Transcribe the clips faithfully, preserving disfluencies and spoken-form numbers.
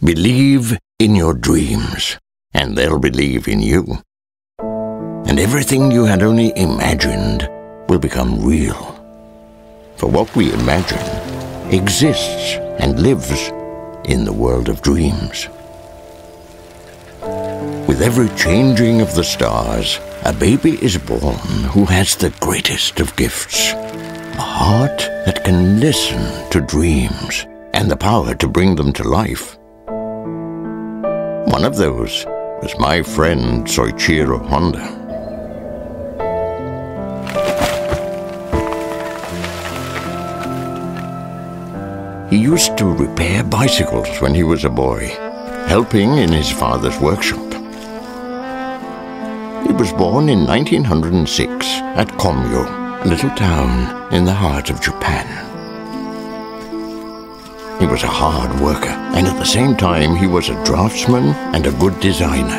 Believe in your dreams, and they'll believe in you. And everything you had only imagined will become real. For what we imagine exists and lives in the world of dreams. With every changing of the stars, a baby is born who has the greatest of gifts, a heart that can listen to dreams and the power to bring them to life. One of those was my friend Soichiro Honda. He used to repair bicycles when he was a boy, helping in his father's workshop. He was born in nineteen oh six at Komyo, a little town in the heart of Japan. He was a hard worker, and at the same time he was a draftsman and a good designer.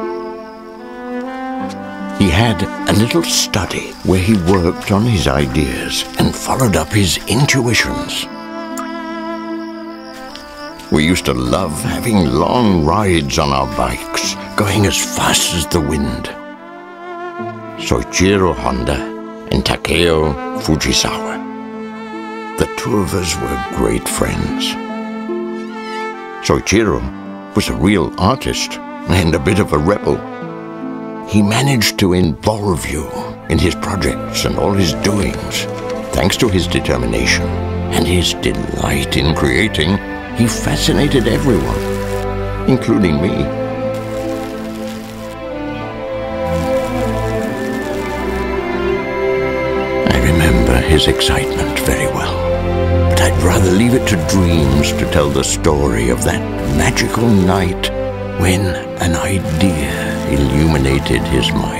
He had a little study where he worked on his ideas and followed up his intuitions. We used to love having long rides on our bikes, going as fast as the wind. Soichiro Honda and Takeo Fujisawa. The two of us were great friends. Soichiro was a real artist and a bit of a rebel. He managed to involve you in his projects and all his doings. Thanks to his determination and his delight in creating, he fascinated everyone, including me. His excitement very well, but I'd rather leave it to dreams to tell the story of that magical night when an idea illuminated his mind.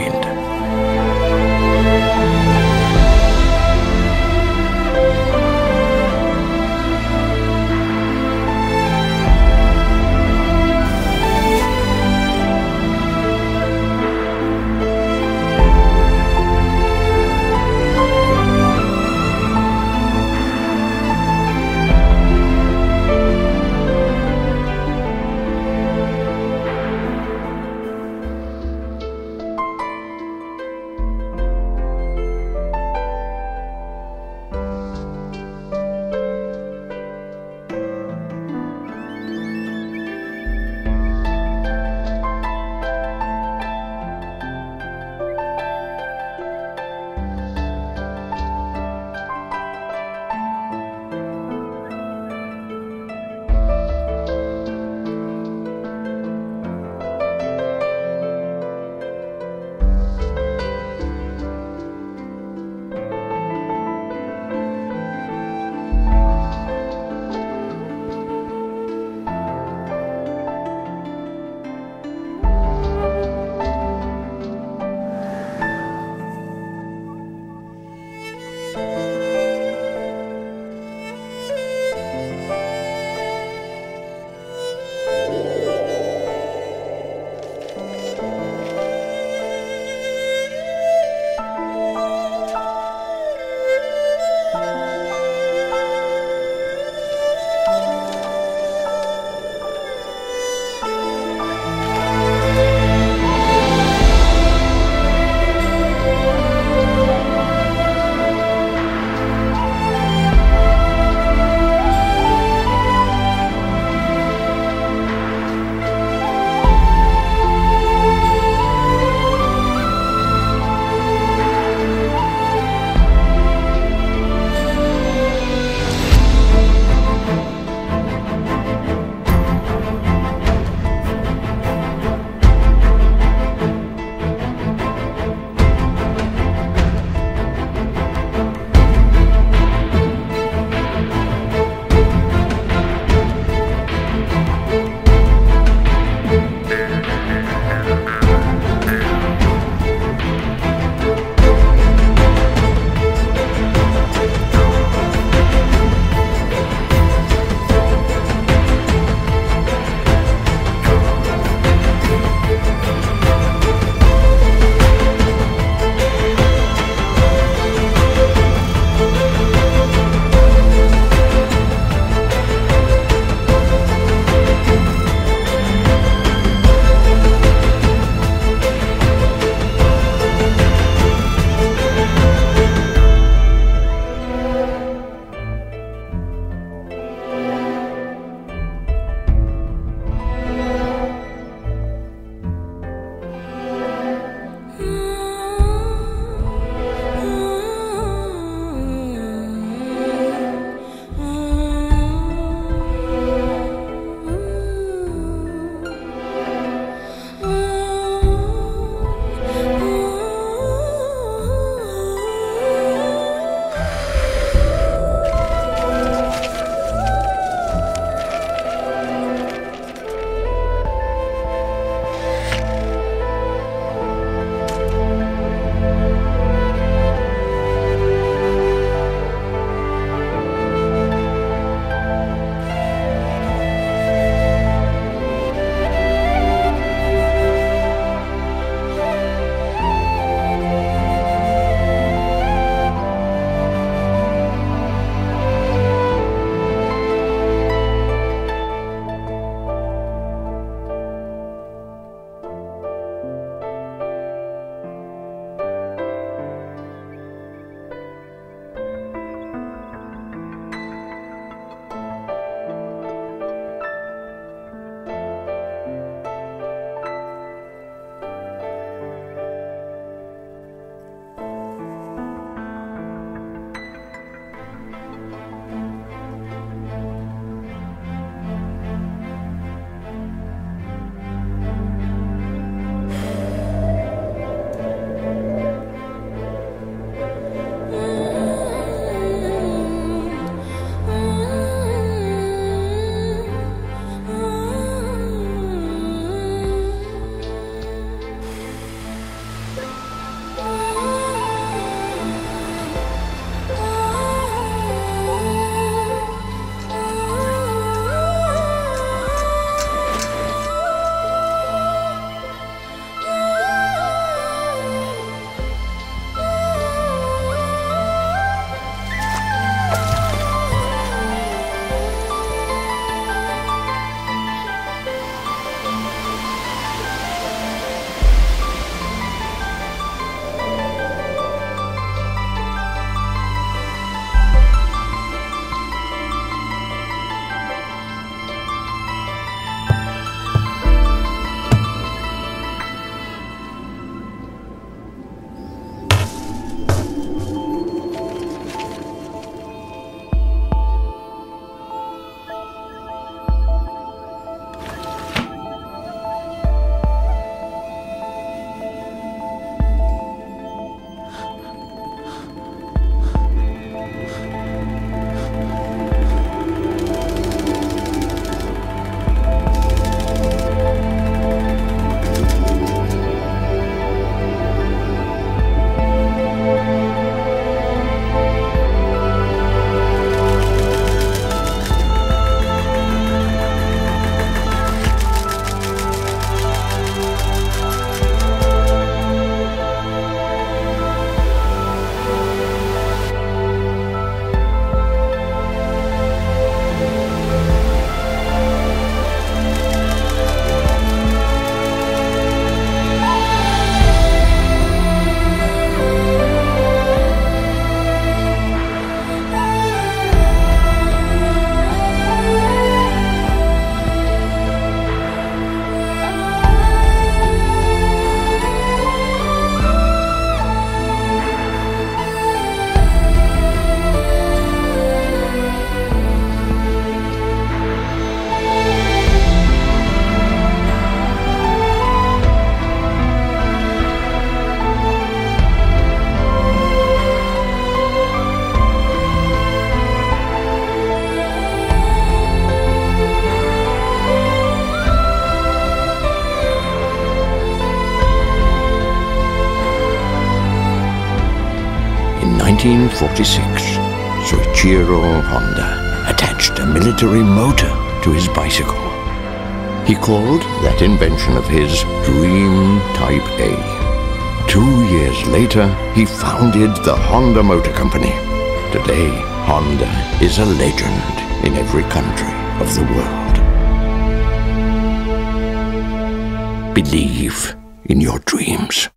nineteen forty-six, Soichiro Honda attached a military motor to his bicycle. He called that invention of his Dream Type A. Two years later, he founded the Honda Motor Company. Today, Honda is a legend in every country of the world. Believe in your dreams.